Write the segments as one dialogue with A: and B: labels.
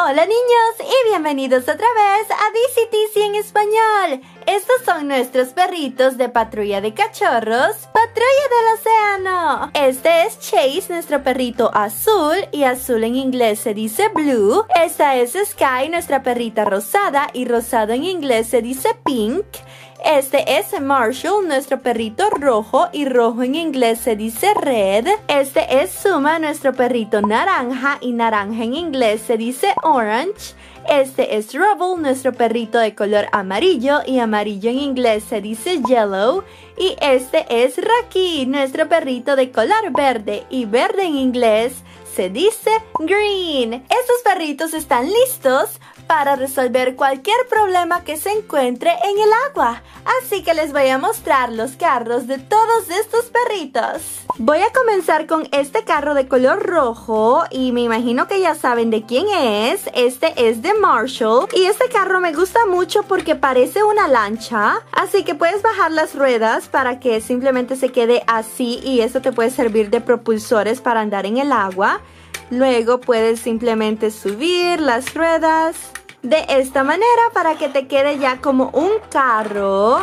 A: Hola niños y bienvenidos otra vez a DCTC en español. Estos son nuestros perritos de Patrulla de Cachorros, Patrulla del Océano. Este es Chase, nuestro perrito azul, y azul en inglés se dice blue. Esta es Sky, nuestra perrita rosada, y rosado en inglés se dice pink. Este es Marshall, nuestro perrito rojo, y rojo en inglés se dice red. Este es Zuma, nuestro perrito naranja, y naranja en inglés se dice orange. Este es Rubble, nuestro perrito de color amarillo, y amarillo en inglés se dice yellow. Y este es Rocky, nuestro perrito de color verde, y verde en inglés se dice green. Estos perritos están listos para resolver cualquier problema que se encuentre en el agua. Así que les voy a mostrar los carros de todos estos perritos. Voy a comenzar con este carro de color rojo y me imagino que ya saben de quién es. Este es de Marshall y este carro me gusta mucho porque parece una lancha. Así que puedes bajar las ruedas para que simplemente se quede así y eso te puede servir de propulsores para andar en el agua. Luego puedes simplemente subir las ruedas de esta manera para que te quede ya como un carro.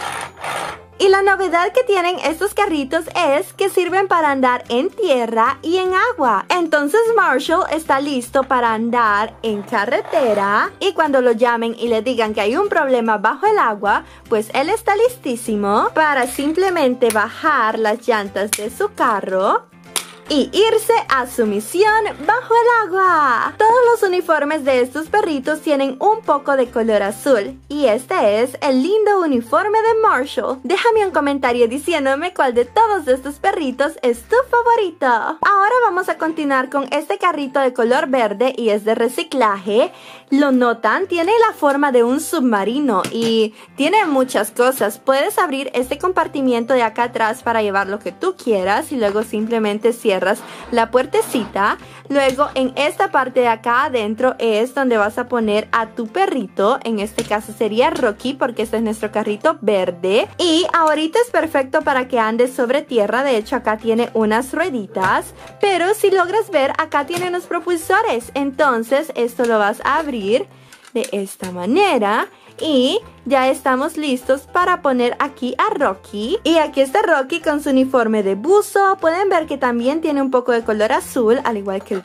A: Y la novedad que tienen estos carritos es que sirven para andar en tierra y en agua. Entonces Marshall está listo para andar en carretera y cuando lo llamen y le digan que hay un problema bajo el agua, pues él está listísimo para simplemente bajar las llantas de su carro y irse a su misión bajo el agua. Todos los uniformes de estos perritos tienen un poco de color azul. Y este es el lindo uniforme de Marshall. Déjame un comentario diciéndome cuál de todos estos perritos es tu favorito. Ahora vamos a continuar con este carrito de color verde y es de reciclaje. ¿Lo notan? Tiene la forma de un submarino y tiene muchas cosas. Puedes abrir este compartimiento de acá atrás para llevar lo que tú quieras y luego simplemente cierras la puertecita. Luego en esta parte de acá adentro es donde vas a poner a tu perrito. En este caso sería Rocky porque este es nuestro carrito verde. Y ahorita es perfecto para que andes sobre tierra. De hecho acá tiene unas rueditas. Pero si logras ver acá tiene unos propulsores. Entonces esto lo vas a abrir de esta manera. Y ya estamos listos para poner aquí a Rocky. Y aquí está Rocky con su uniforme de buzo. Pueden ver que también tiene un poco de color azul, al igual que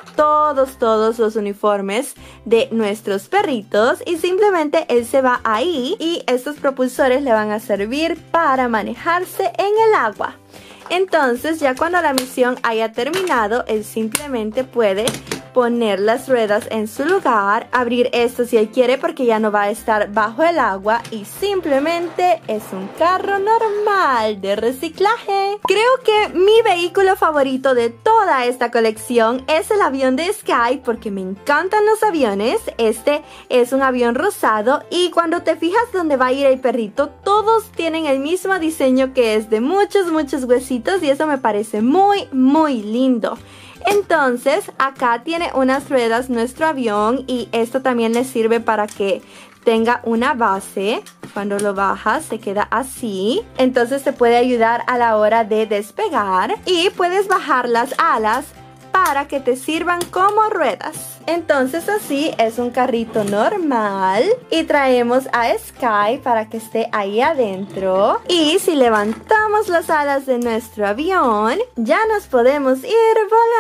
A: todos los uniformes de nuestros perritos. Y simplemente él se va ahí y estos propulsores le van a servir para manejarse en el agua. Entonces ya cuando la misión haya terminado, él simplemente puede poner las ruedas en su lugar, abrir esto si él quiere porque ya no va a estar bajo el agua y simplemente es un carro normal de reciclaje. Creo que mi vehículo favorito de toda esta colección es el avión de Sky porque me encantan los aviones. Este es un avión rosado y cuando te fijas dónde va a ir el perrito, todos tienen el mismo diseño que es de muchos huesitos y eso me parece muy lindo. Entonces acá tiene unas ruedas nuestro avión y esto también le sirve para que tenga una base. Cuando lo bajas se queda así. Entonces te puede ayudar a la hora de despegar y puedes bajar las alas para que te sirvan como ruedas. Entonces así es un carrito normal y traemos a Sky para que esté ahí adentro. Y si levantamos las alas de nuestro avión, ya nos podemos ir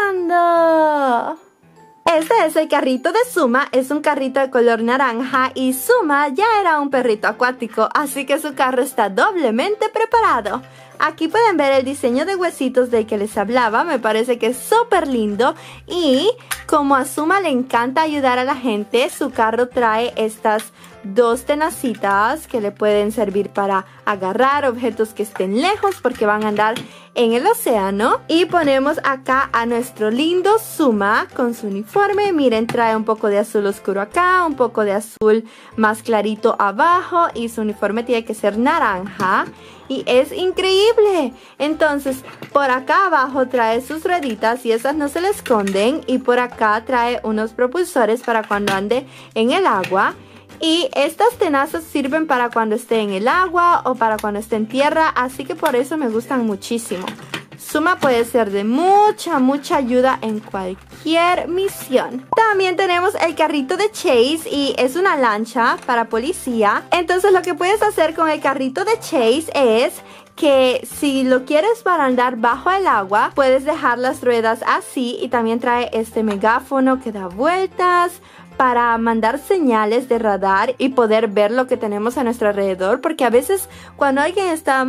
A: volando. Este es el carrito de Zuma, es un carrito de color naranja y Zuma ya era un perrito acuático, así que su carro está doblemente preparado. Aquí pueden ver el diseño de huesitos del que les hablaba, me parece que es súper lindo y como a Zuma le encanta ayudar a la gente, su carro trae estas dos tenacitas que le pueden servir para agarrar objetos que estén lejos porque van a andar en el océano. Y ponemos acá a nuestro lindo Zuma con su uniforme. Miren, trae un poco de azul oscuro acá, un poco de azul más clarito abajo y su uniforme tiene que ser naranja. Y es increíble. Entonces por acá abajo trae sus rueditas y esas no se le esconden. Y por acá trae unos propulsores para cuando ande en el agua. Y estas tenazas sirven para cuando esté en el agua o para cuando esté en tierra, así que por eso me gustan muchísimo. Suma puede ser de mucha ayuda en cualquier misión. También tenemos el carrito de Chase y es una lancha para policía. Entonces lo que puedes hacer con el carrito de Chase es que si lo quieres para andar bajo el agua, puedes dejar las ruedas así y también trae este megáfono que da vueltas para mandar señales de radar y poder ver lo que tenemos a nuestro alrededor, porque a veces cuando alguien está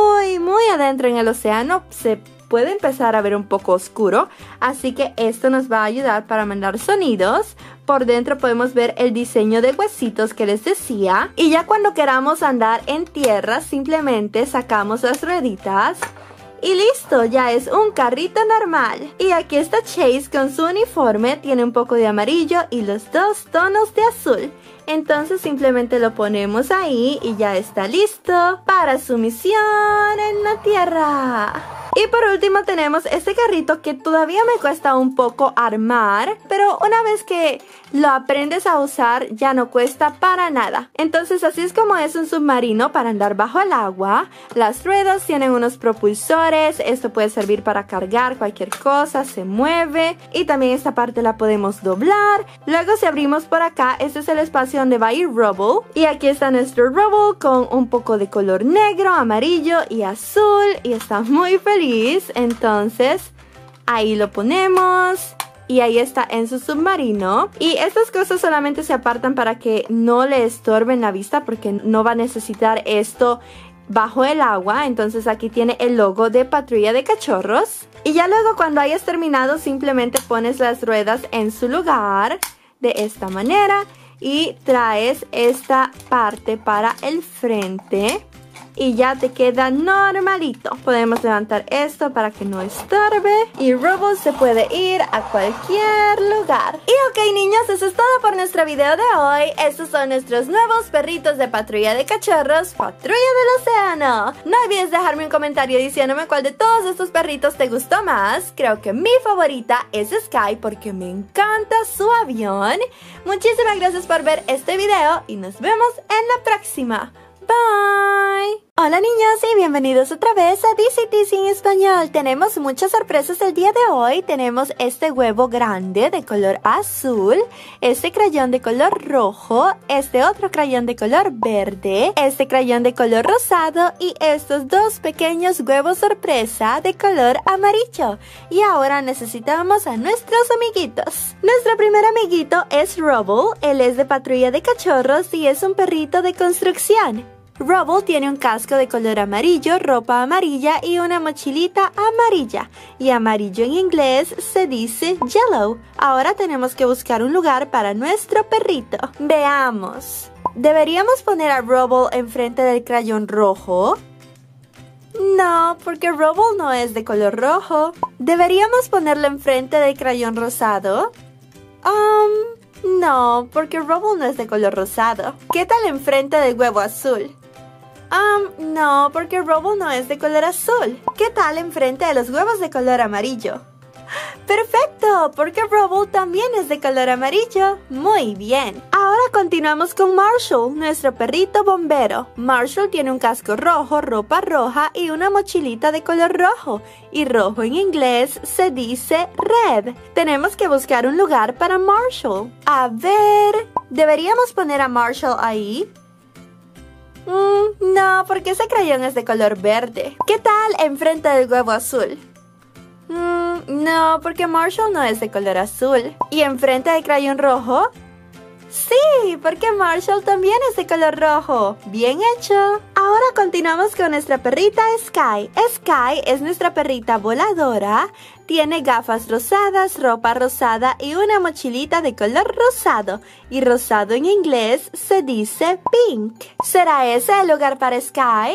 A: muy adentro en el océano se puede empezar a ver un poco oscuro, así que esto nos va a ayudar para mandar sonidos. Por dentro podemos ver el diseño de huesitos que les decía, y ya cuando queramos andar en tierra simplemente sacamos las rueditas y listo, ya es un carrito normal. Y aquí está Chase con su uniforme, tiene un poco de amarillo y los 2 tonos de azul. Entonces simplemente lo ponemos ahí y ya está listo para su misión en la tierra. Y por último tenemos este carrito que todavía me cuesta un poco armar, pero una vez que lo aprendes a usar ya no cuesta para nada. Entonces así es como es un submarino para andar bajo el agua. Las ruedas tienen unos propulsores, esto puede servir para cargar cualquier cosa, se mueve. Y también esta parte la podemos doblar. Luego si abrimos por acá, este es el espacio donde va a ir Rubble. Y aquí está nuestro Rubble con un poco de color negro, amarillo y azul. Y está muy feliz. Entonces ahí lo ponemos y ahí está en su submarino. Y estas cosas solamente se apartan para que no le estorben la vista, porque no va a necesitar esto bajo el agua. Entonces aquí tiene el logo de Patrulla de Cachorros. Y ya luego cuando hayas terminado simplemente pones las ruedas en su lugar de esta manera y traes esta parte para el frente y ya te queda normalito. Podemos levantar esto para que no estorbe y Rubble se puede ir a cualquier lugar. Y ok niños, eso es todo por nuestro video de hoy. Estos son nuestros nuevos perritos de Patrulla de Cachorros, Patrulla del Océano. No olvides dejarme un comentario diciéndome cuál de todos estos perritos te gustó más. Creo que mi favorita es Sky porque me encanta su avión. Muchísimas gracias por ver este video y nos vemos en la próxima. Bye. Hola niños y bienvenidos otra vez a DCTC en español. Tenemos muchas sorpresas el día de hoy. Tenemos este huevo grande de color azul, este crayón de color rojo, este otro crayón de color verde, este crayón de color rosado y estos 2 pequeños huevos sorpresa de color amarillo. Y ahora necesitamos a nuestros amiguitos. Nuestro primer amiguito es Rubble. Él es de Patrulla de Cachorros y es un perrito de construcción. Rubble tiene un casco de color amarillo, ropa amarilla y una mochilita amarilla. Y amarillo en inglés se dice yellow. Ahora tenemos que buscar un lugar para nuestro perrito. Veamos. ¿Deberíamos poner a Rubble enfrente del crayón rojo? No, porque Rubble no es de color rojo. ¿Deberíamos ponerlo enfrente del crayón rosado? No, porque Rubble no es de color rosado. ¿Qué tal enfrente del huevo azul? No, porque Rubble no es de color azul. ¿Qué tal enfrente de los huevos de color amarillo? ¡Perfecto! Porque Rubble también es de color amarillo. Muy bien. Ahora continuamos con Marshall, nuestro perrito bombero. Marshall tiene un casco rojo, ropa roja y una mochilita de color rojo. Y rojo en inglés se dice red. Tenemos que buscar un lugar para Marshall. A ver, ¿deberíamos poner a Marshall ahí? No, porque ese crayón es de color verde. ¿Qué tal enfrente del huevo azul? No, porque Marshall no es de color azul. ¿Y enfrente del crayón rojo? Sí, porque Marshall también es de color rojo. ¡Bien hecho! Ahora continuamos con nuestra perrita Sky. Sky es nuestra perrita voladora. Tiene gafas rosadas, ropa rosada y una mochilita de color rosado. Y rosado en inglés se dice pink. ¿Será ese el lugar para Sky?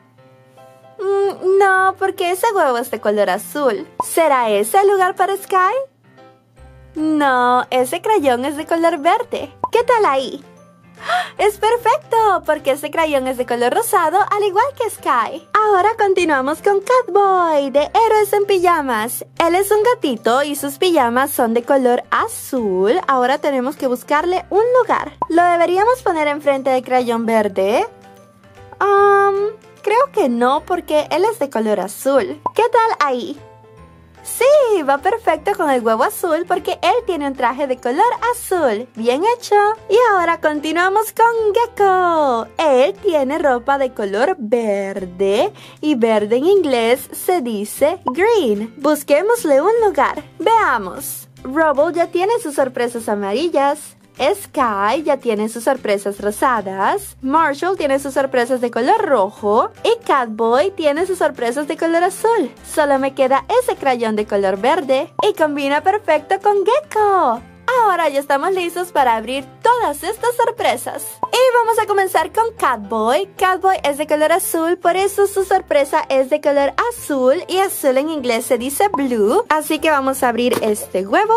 A: No, porque ese huevo es de color azul. ¿Será ese el lugar para Sky? No, ese crayón es de color verde. ¿Qué tal ahí? ¡Es perfecto! Porque ese crayón es de color rosado, al igual que Sky. Ahora continuamos con Catboy, de Héroes en Pijamas. Él es un gatito y sus pijamas son de color azul. Ahora tenemos que buscarle un lugar. ¿Lo deberíamos poner enfrente del crayón verde? creo que no porque él es de color azul. ¿Qué tal ahí? Sí, va perfecto con el huevo azul porque él tiene un traje de color azul. Bien hecho. Y ahora continuamos con Gecko. Él tiene ropa de color verde y verde en inglés se dice green. Busquémosle un lugar. Veamos. Rubble ya tiene sus sorpresas amarillas. Sky ya tiene sus sorpresas rosadas, Marshall tiene sus sorpresas de color rojo y Catboy tiene sus sorpresas de color azul. Solo me queda ese crayón de color verde y combina perfecto con Gecko. Ahora ya estamos listos para abrir todas estas sorpresas. Y vamos a comenzar con Catboy. Catboy es de color azul, por eso su sorpresa es de color azul y azul en inglés se dice blue. Así que vamos a abrir este huevo.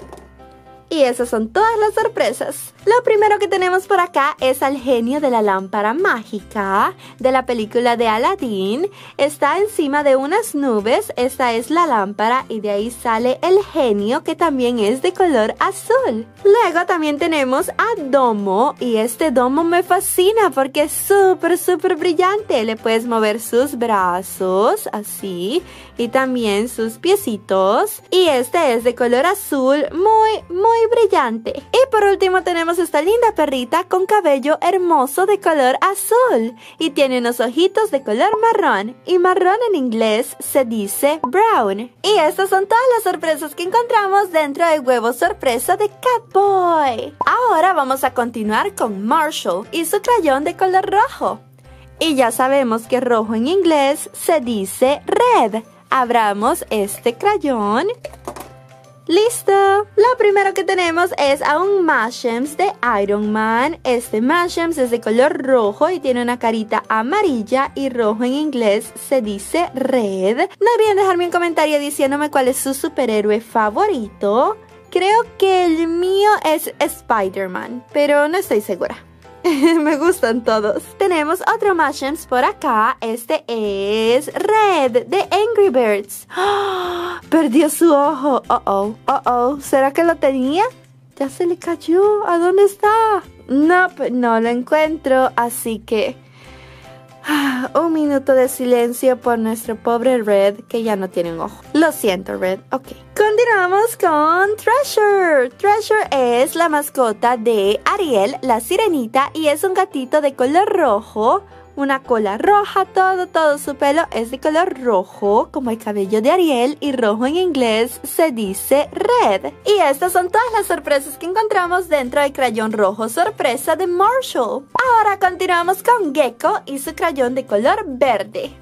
A: Y esas son todas las sorpresas. Lo primero que tenemos por acá es al genio de la lámpara mágica de la película de Aladdin. Está encima de unas nubes. Esta es la lámpara y de ahí sale el genio que también es de color azul. Luego también tenemos a Domo y este Domo me fascina porque es súper brillante. Le puedes mover sus brazos así y también sus piecitos. Y este es de color azul muy brillante. Y por último tenemos esta linda perrita con cabello hermoso de color azul y tiene unos ojitos de color marrón y marrón en inglés se dice brown. Y estas son todas las sorpresas que encontramos dentro del huevo sorpresa de Catboy. Ahora vamos a continuar con Marshall y su crayón de color rojo. Y ya sabemos que rojo en inglés se dice red. Abramos este crayón. ¡Listo! Lo primero que tenemos es a un Mashems de Iron Man. Este Mashems es de color rojo y tiene una carita amarilla y rojo en inglés se dice red. No olviden dejarme un comentario diciéndome cuál es su superhéroe favorito. Creo que el mío es Spider-Man, pero no estoy segura. Me gustan todos. Tenemos otro Mashems por acá. Este es Red de Angry Birds. ¡Oh! Perdió su ojo. ¿Será que lo tenía? Ya se le cayó. ¿A dónde está? No lo encuentro. Así que un minuto de silencio por nuestro pobre Red, que ya no tiene un ojo. Lo siento, Red. Ok. Continuamos con Treasure. Treasure es la mascota de Ariel, la sirenita, y es un gatito de color rojo. Una cola roja, todo su pelo es de color rojo, como el cabello de Ariel, y rojo en inglés se dice red. Y estas son todas las sorpresas que encontramos dentro del crayón rojo sorpresa de Marshall. Ahora continuamos con Gecko y su crayón de color verde.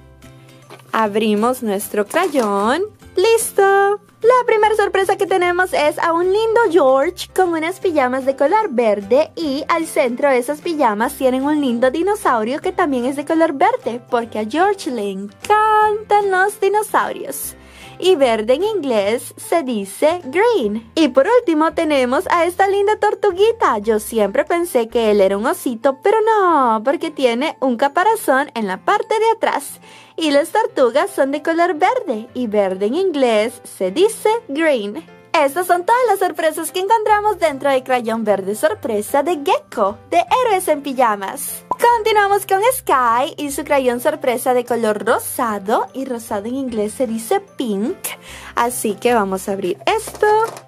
A: Abrimos nuestro crayón. ¡Listo! La primera sorpresa que tenemos es a un lindo George con unas pijamas de color verde y al centro de esas pijamas tienen un lindo dinosaurio que también es de color verde porque a George le encantan los dinosaurios. Y verde en inglés se dice green. Y por último tenemos a esta linda tortuguita. Yo siempre pensé que él era un osito, pero no, porque tiene un caparazón en la parte de atrás. Y las tortugas son de color verde y verde en inglés se dice green. Estas son todas las sorpresas que encontramos dentro del crayón verde sorpresa de Gecko, de Héroes en Pijamas. Continuamos con Sky y su crayón sorpresa de color rosado, y rosado en inglés se dice pink. Así que vamos a abrir esto.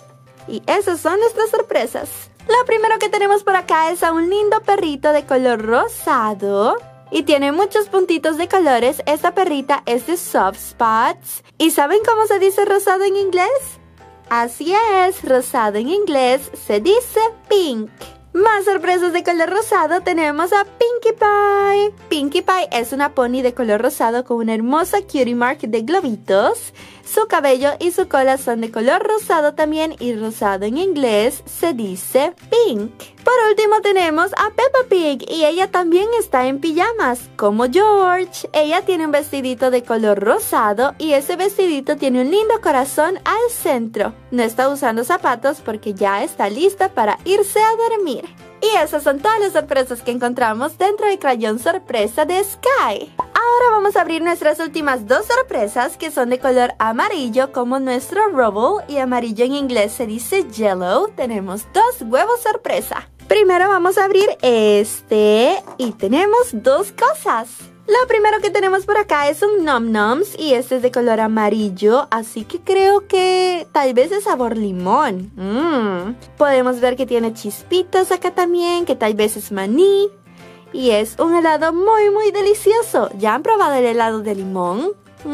A: Y esas son nuestras sorpresas. Lo primero que tenemos por acá es a un lindo perrito de color rosado. Y tiene muchos puntitos de colores. Esta perrita es de Soft Spots. ¿Y saben cómo se dice rosado en inglés? Así es, rosado en inglés se dice pink. Más sorpresas de color rosado tenemos a Pinkie Pie. Pinkie Pie es una pony de color rosado con una hermosa cutie mark de globitos. Su cabello y su cola son de color rosado también y rosado en inglés se dice pink. Por último tenemos a Peppa Pig y ella también está en pijamas, como George. Ella tiene un vestidito de color rosado y ese vestidito tiene un lindo corazón al centro. No está usando zapatos porque ya está lista para irse a dormir. Y esas son todas las sorpresas que encontramos dentro del crayón sorpresa de Sky. Ahora vamos a abrir nuestras últimas dos sorpresas que son de color amarillo como nuestro Rubble y amarillo en inglés se dice yellow. Tenemos dos huevos sorpresa. Primero vamos a abrir este y tenemos dos cosas. Lo primero que tenemos por acá es un Nom Noms y este es de color amarillo, así que creo que tal vez de sabor limón. Podemos ver que tiene chispitas acá también, que tal vez es maní. Y es un helado muy delicioso. ¿Ya han probado el helado de limón?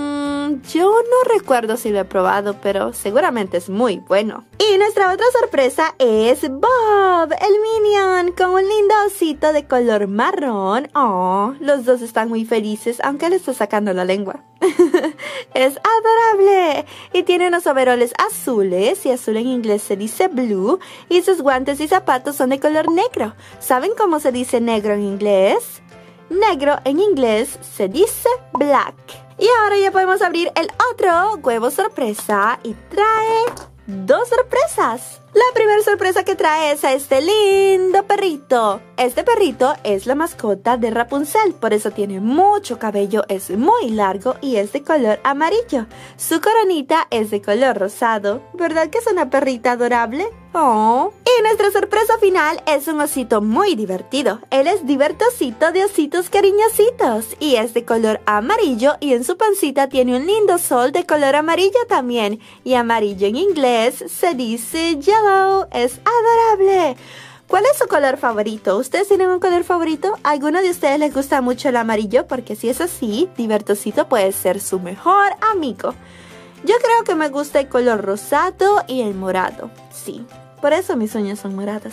A: Yo no recuerdo si lo he probado, pero seguramente es muy bueno. Y nuestra otra sorpresa es Bob, el Minion, con un lindo osito de color marrón. Oh, los dos están muy felices, aunque le está sacando la lengua. Es adorable. Y tiene unos overoles azules, y azul en inglés se dice blue, y sus guantes y zapatos son de color negro. ¿Saben cómo se dice negro en inglés? Negro en inglés se dice black. Y ahora ya podemos abrir el otro huevo sorpresa y trae dos sorpresas. La primera sorpresa que trae es a este lindo perrito. Este perrito es la mascota de Rapunzel, por eso tiene mucho cabello, es muy largo y es de color amarillo. Su coronita es de color rosado. ¿Verdad que es una perrita adorable? Oh. Y nuestra sorpresa final es un osito muy divertido. Él es divertosito de ositos cariñositos y es de color amarillo y en su pancita tiene un lindo sol de color amarillo también. Y amarillo en inglés se dice yellow. Es adorable. ¿Cuál es su color favorito? ¿Ustedes tienen un color favorito? ¿A alguno de ustedes les gusta mucho el amarillo? Porque si es así, divertosito puede ser su mejor amigo. Yo creo que me gusta el color rosado y el morado. Sí, por eso mis uñas son moradas.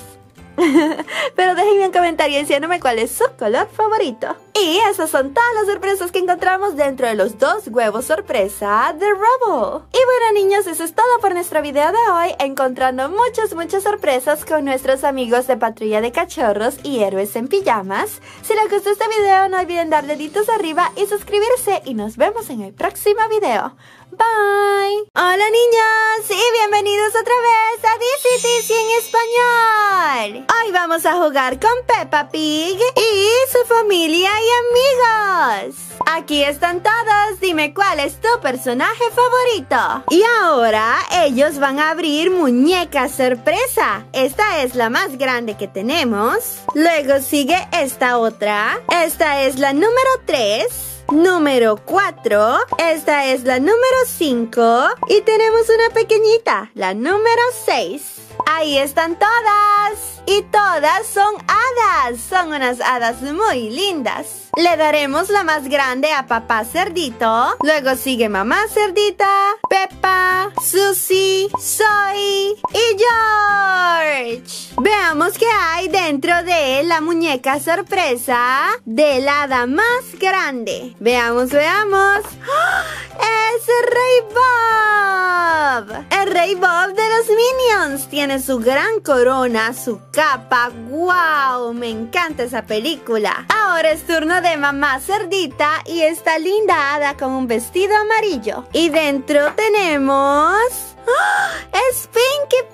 A: Pero déjenme un comentario diciéndome cuál es su color favorito. Y esas son todas las sorpresas que encontramos dentro de los dos huevos sorpresa de Rubble. Y bueno niños, eso es todo por nuestro video de hoy, encontrando muchas sorpresas con nuestros amigos de Patrulla de Cachorros y Héroes en Pijamas. Si les gustó este video no olviden dar deditos arriba y suscribirse y nos vemos en el próximo video. Bye. Hola niños y bienvenidos otra vez a DCTC en español. Hoy vamos a jugar con Peppa Pig y su familia y amigos. Aquí están todos, dime cuál es tu personaje favorito. Y ahora ellos van a abrir muñecas sorpresa. Esta es la más grande que tenemos. Luego sigue esta otra. Esta es la número 3. Número 4, esta es la número 5 y tenemos una pequeñita, la número 6. Ahí están todas y todas son hadas, son unas hadas muy lindas. Le daremos la más grande a Papá Cerdito, luego sigue Mamá Cerdita, Peppa, Susie, Zoe y George. Veamos qué hay dentro de la muñeca sorpresa del hada más grande. Veamos. ¡Oh! ¡Es el Rey Bob! El Rey Bob de los Minions. Tiene su gran corona, su capa. ¡Wow! Me encanta esa película. Ahora es turno de Mamá Cerdita y esta linda hada con un vestido amarillo. Y dentro tenemos... ¡Oh! ¡Es Pinkie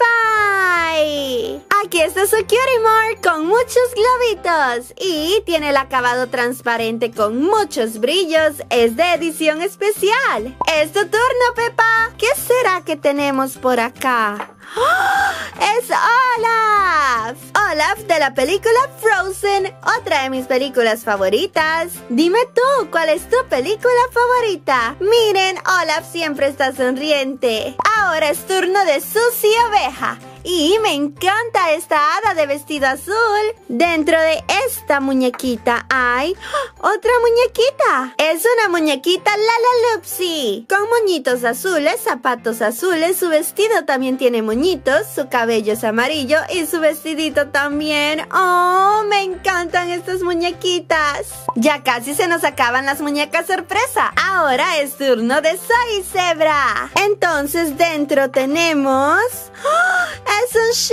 A: Pie! Aquí está su Cutie Mark con muchos globitos y tiene el acabado transparente con muchos brillos. Es de edición especial. Es tu turno, Peppa. ¿Qué será que tenemos por acá? ¡Oh! ¡Es Olaf! Olaf de la película Frozen, otra de mis películas favoritas. Dime tú, ¿cuál es tu película favorita? Miren, Olaf siempre está sonriente. Ahora es turno de Susie Oveja. Y me encanta esta hada de vestido azul. Dentro de esta muñequita hay otra muñequita. Es una muñequita Lalaloopsy, con moñitos azules, zapatos azules. Su vestido también tiene moñitos, su cabello es amarillo y su vestidito también. ¡Oh! Me encantan estas muñequitas. Ya casi se nos acaban las muñecas sorpresa. Ahora es turno de Zoe Zebra. Entonces dentro tenemos... ¡Oh! ¡Es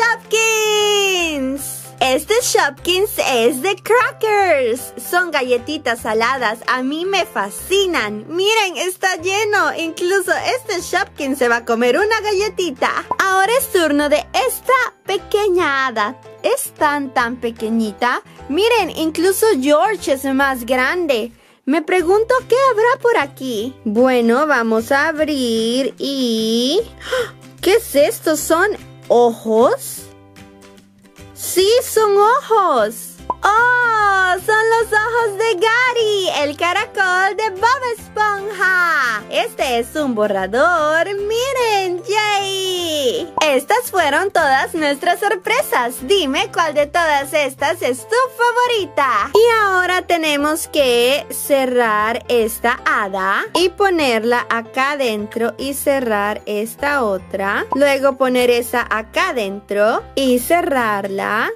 A: un Shopkins! Este Shopkins es de crackers. Son galletitas saladas. A mí me fascinan. Miren, está lleno. Incluso este Shopkins se va a comer una galletita. Ahora es turno de esta pequeña hada. Es tan pequeñita. Miren, incluso George es más grande. Me pregunto qué habrá por aquí. Bueno, vamos a abrir y... ¿qué es esto? ¿Son ojos? ¡Sí, son ojos! ¡Oh! Estos son los ojos de Gary, el caracol de Bob Esponja. Este es un borrador. ¡Miren, Jay! Estas fueron todas nuestras sorpresas. Dime cuál de todas estas es tu favorita. Y ahora tenemos que cerrar esta hada y ponerla acá adentro y cerrar esta otra. Luego poner esa acá adentro y cerrarla.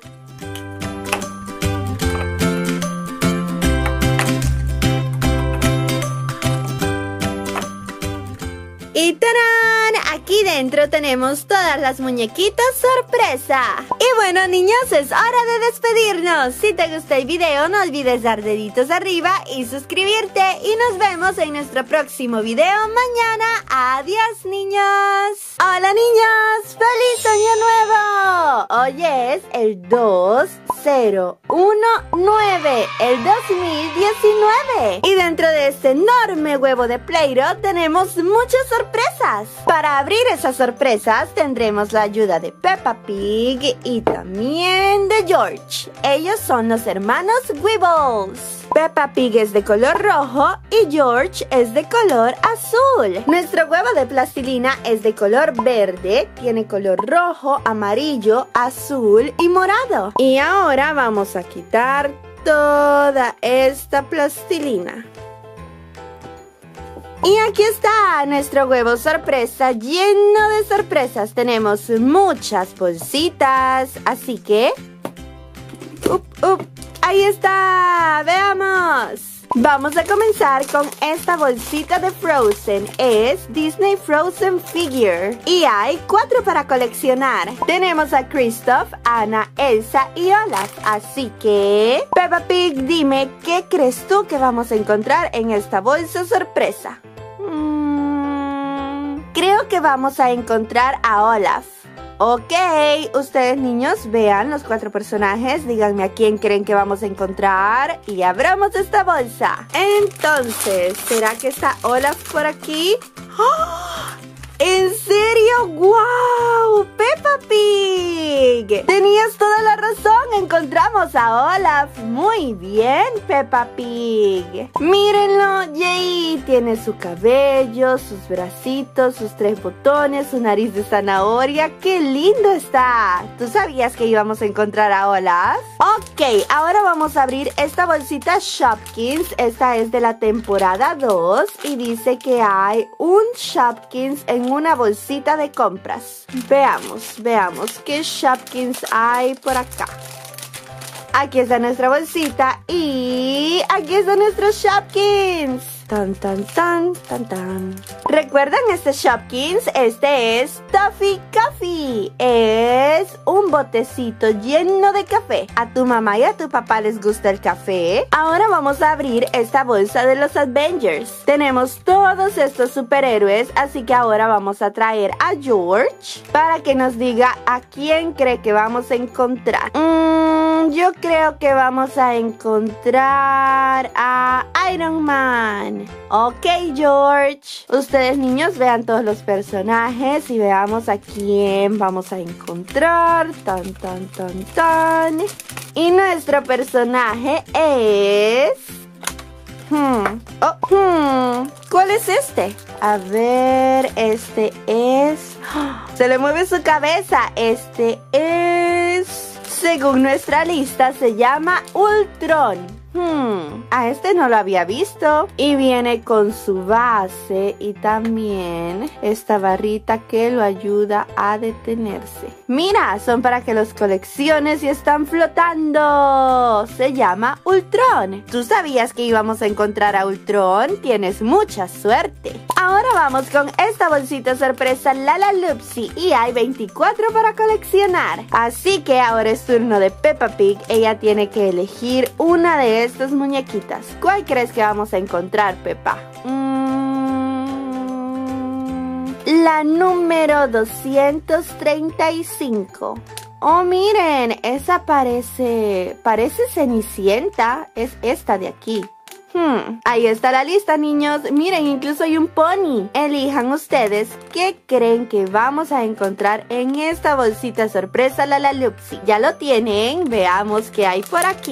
A: ¡Y tarán! Aquí dentro tenemos todas las muñequitas sorpresa. Y bueno, niños, es hora de despedirnos. Si te gustó el video, no olvides dar deditos arriba y suscribirte. Y nos vemos en nuestro próximo video mañana. ¡Adiós, niños! ¡Hola, niños! ¡Feliz Año Nuevo! Hoy es el 2019, el 2019. Y dentro de este enorme huevo de Play-Doh tenemos muchas sorpresas. Para abrir esas sorpresas tendremos la ayuda de Peppa Pig y también de George. Ellos son los hermanos Weebles. Peppa Pig es de color rojo y George es de color azul. Nuestro huevo de plastilina es de color verde, tiene color rojo, amarillo, azul y morado. Y ahora vamos a quitar toda esta plastilina. Y aquí está nuestro huevo sorpresa lleno de sorpresas. Tenemos muchas bolsitas, así que... ¡Ahí está! ¡Veamos! Vamos a comenzar con esta bolsita de Frozen. Es Disney Frozen Figure. Y hay 4 para coleccionar. Tenemos a Kristoff, Anna, Elsa y Olaf. Así que... Peppa Pig, dime, ¿qué crees tú que vamos a encontrar en esta bolsa sorpresa? Creo que vamos a encontrar a Olaf. Ok, ustedes niños vean los 4 personajes, díganme a quién creen que vamos a encontrar y abramos esta bolsa. Entonces, ¿será que está Olaf por aquí? ¡Oh! ¿En serio? ¡Wow! ¡Peppa Pig! Tenías toda la razón, encontramos a Olaf. Muy bien, Peppa Pig. Mírenlo, Jay. Tiene su cabello, sus bracitos, sus 3 botones, su nariz de zanahoria. ¡Qué lindo está! ¿Tú sabías que íbamos a encontrar a Olaf? Ok, ahora vamos a abrir esta bolsita Shopkins. Esta es de la temporada 2 y dice que hay un Shopkins en una bolsita de compras. Veamos qué Shopkins hay por acá. Aquí está nuestra bolsita y aquí está nuestro Shopkins. Tan, tan, tan, tan, tan. ¿Recuerdan este Shopkins? Este es Toffee Coffee. Es un botecito lleno de café. ¿A tu mamá y a tu papá les gusta el café? Ahora vamos a abrir esta bolsa de los Avengers. Tenemos todos estos superhéroes, así que ahora vamos a traer a George para que nos diga a quién cree que vamos a encontrar. Yo creo que vamos a encontrar a Iron Man. Ok, George. Ustedes, niños, vean todos los personajes y veamos a quién vamos a encontrar. Tan, tan, tan, tan. Y nuestro personaje es... ¿Cuál es este? A ver, este es... Se le mueve su cabeza. Este es... Según nuestra lista, se llama Ultron. A este no lo había visto. Y viene con su base y también esta barrita que lo ayuda a detenerse. Mira, son para que los colecciones y están flotando. Se llama Ultron. ¿Tú sabías que íbamos a encontrar a Ultron? Tienes mucha suerte. Ahora vamos con esta bolsita sorpresa Lalaloopsy y hay 24 para coleccionar. Así que ahora es turno de Peppa Pig. Ella tiene que elegir una de estas muñequitas. ¿Cuál crees que vamos a encontrar, Peppa? La número 235. Oh, miren, esa parece Cenicienta. Es esta de aquí. Ahí está la lista, niños. Miren, incluso hay un pony. Elijan ustedes qué creen que vamos a encontrar en esta bolsita sorpresa Lalaloopsy. ¿Ya lo tienen? Veamos qué hay por aquí.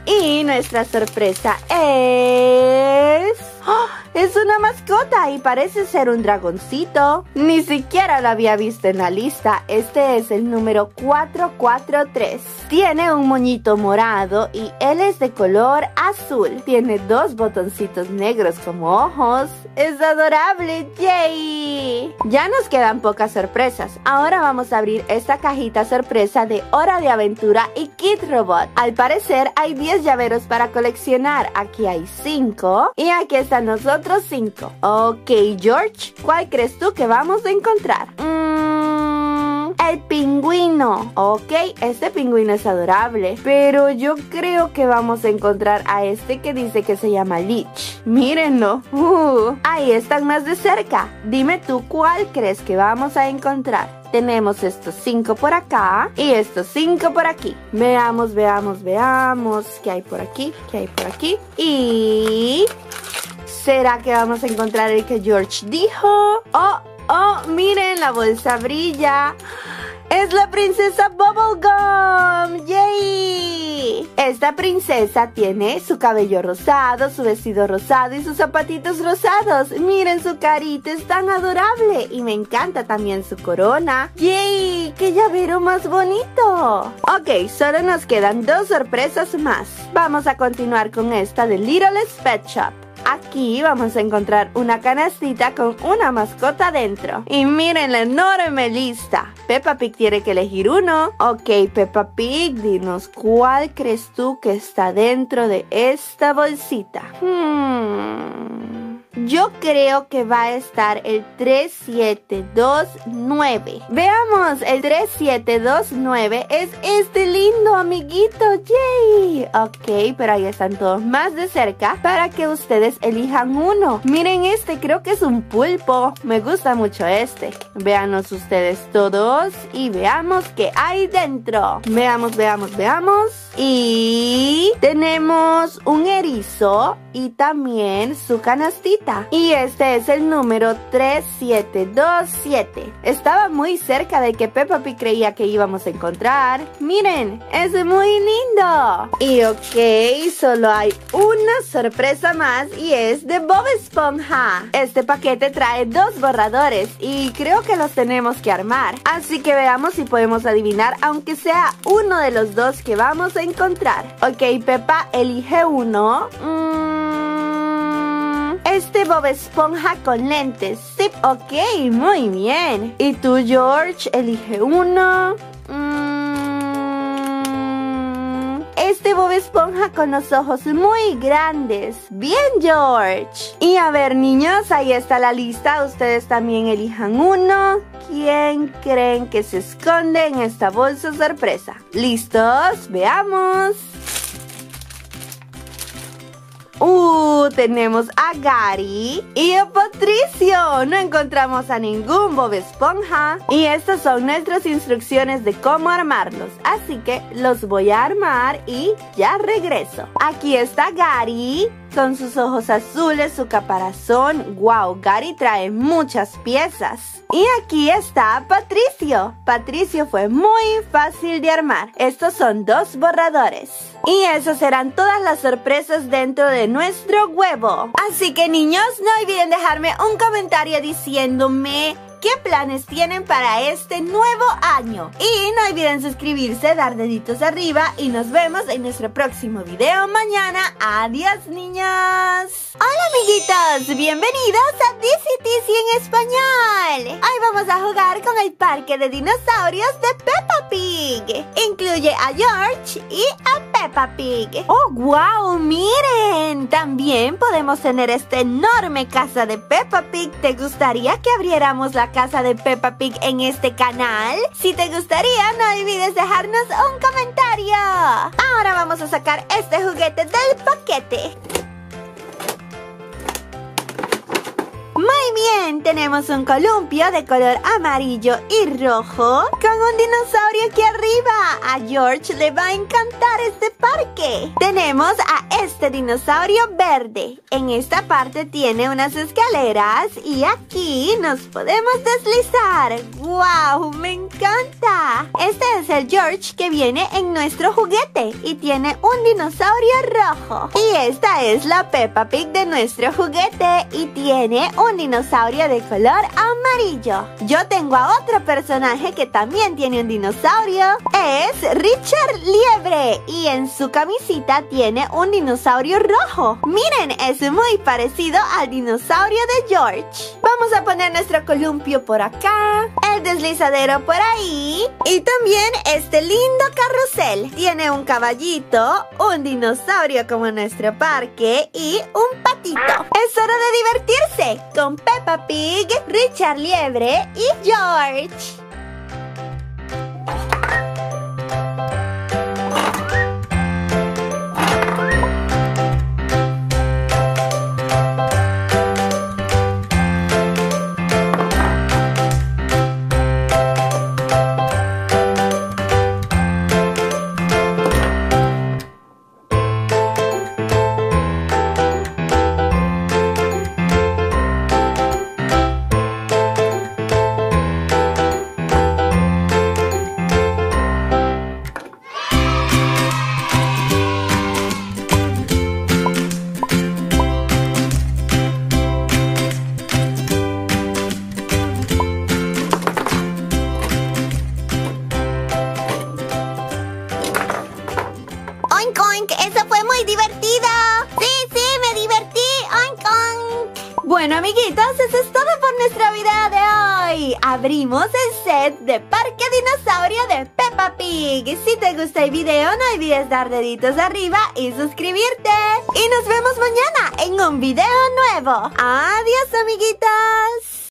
A: Y nuestra sorpresa es... ¡Oh! Es una mascota y parece ser un dragoncito. Ni siquiera lo había visto en la lista. Este es el número 443. Tiene un moñito morado y él es de color azul. Tiene 2 botoncitos negros como ojos. ¡Es adorable! ¡Yay! Ya nos quedan pocas sorpresas. Ahora vamos a abrir esta cajita sorpresa de Hora de Aventura y Kid Robot. Al parecer hay 10 llaveros para coleccionar. Aquí hay 5 y aquí están nosotros 5. Ok, George, ¿cuál crees tú que vamos a encontrar? El pingüino. Ok, este pingüino es adorable, pero yo creo que vamos a encontrar a este que dice que se llama Leech. Mírenlo. Ahí están más de cerca. Dime tú cuál crees que vamos a encontrar. Tenemos estos 5 por acá y estos 5 por aquí. Veamos, veamos, veamos. ¿Qué hay por aquí? ¿Qué hay por aquí? Y... ¿será que vamos a encontrar el que George dijo? ¡Oh, miren! La bolsa brilla. ¡Es la princesa Bubblegum! ¡Yay! Esta princesa tiene su cabello rosado, su vestido rosado y sus zapatitos rosados. Miren su carita, es tan adorable. Y me encanta también su corona. ¡Yay! ¡Qué llavero más bonito! Ok, solo nos quedan 2 sorpresas más. Vamos a continuar con esta de Little's Pet Shop. Aquí vamos a encontrar una canastita con una mascota dentro. Y miren la enorme lista. Peppa Pig tiene que elegir uno. Ok, Peppa Pig, dinos cuál crees tú que está dentro de esta bolsita. Yo creo que va a estar el 3729. Veamos, el 3729 es este lindo amiguito. ¡Yay! Ok, pero ahí están todos más de cerca para que ustedes elijan uno. Miren este, creo que es un pulpo. Me gusta mucho este. Véanos ustedes todos y veamos qué hay dentro. Veamos, veamos, veamos. Y tenemos un erizo y también su canastita. Y este es el número 3727. Estaba muy cerca de que Peppa Pig creía que íbamos a encontrar. Miren, es muy lindo. Y ok, solo hay una sorpresa más y es de Bob Esponja. Este paquete trae 2 borradores y creo que los tenemos que armar. Así que veamos si podemos adivinar, aunque sea uno de los 2 que vamos a encontrar. Ok, Peppa, elige uno. Este Bob Esponja con lentes. Sí, ok, muy bien. ¿Y tú, George? Elige uno. Este Bob Esponja con los ojos muy grandes. Bien, George. Y a ver, niños, ahí está la lista. Ustedes también elijan uno. ¿Quién creen que se esconde en esta bolsa sorpresa? ¿Listos? Veamos. Tenemos a Gary y a Patricio. No encontramos a ningún Bob Esponja. Y estas son nuestras instrucciones de cómo armarlos. Así que los voy a armar y ya regreso. Aquí está Gary con sus ojos azules, su caparazón. ¡Wow! Gary trae muchas piezas. Y aquí está Patricio. Patricio fue muy fácil de armar. Estos son 2 borradores. Y esas serán todas las sorpresas dentro de nuestro huevo. Así que niños, no olviden dejarme un comentario diciéndome ¿qué planes tienen para este nuevo año? Y no olviden suscribirse, dar deditos arriba y nos vemos en nuestro próximo video mañana. ¡Adiós, niños! ¡Hola, amiguitos! ¡Bienvenidos a DCTC en español! Hoy vamos a jugar con el parque de dinosaurios de Peppa Pig. Incluye a George y a Peppa Pig. ¡Oh, wow! ¡Miren! También podemos tener esta enorme casa de Peppa Pig. ¿Te gustaría que abriéramos la casa de Peppa Pig en este canal? Si te gustaría, no olvides dejarnos un comentario. Ahora vamos a sacar este juguete del paquete. Muy bien, tenemos un columpio de color amarillo y rojo con un dinosaurio aquí arriba. A George le va a encantar este parque. Tenemos a este dinosaurio verde. En esta parte tiene unas escaleras y aquí nos podemos deslizar. ¡Wow! ¡Me encanta! Este es el George que viene en nuestro juguete y tiene un dinosaurio rojo. Y esta es la Peppa Pig de nuestro juguete y tiene un dinosaurio de color amarillo. Yo tengo a otro personaje que también tiene un dinosaurio. Es Richard Liebre y en su camisita tiene un dinosaurio rojo. Miren, es muy parecido al dinosaurio de George. Vamos a poner nuestro columpio por acá, el deslizadero por ahí y también este lindo carrusel. Tiene un caballito, un dinosaurio como en nuestro parque y un patito. Es hora de divertirse con Peppa Pig, Richard Liebre y George.
B: ¡Oink, oink! ¡Eso fue muy divertido! ¡Sí, me divertí! ¡Oink, oink!
A: Bueno, amiguitos, eso es todo por nuestro video de hoy. Abrimos el set de Parque Dinosaurio de Peppa Pig. Si te gusta el video, no olvides dar deditos arriba y suscribirte. Y nos vemos mañana en un video nuevo. ¡Adiós, amiguitos!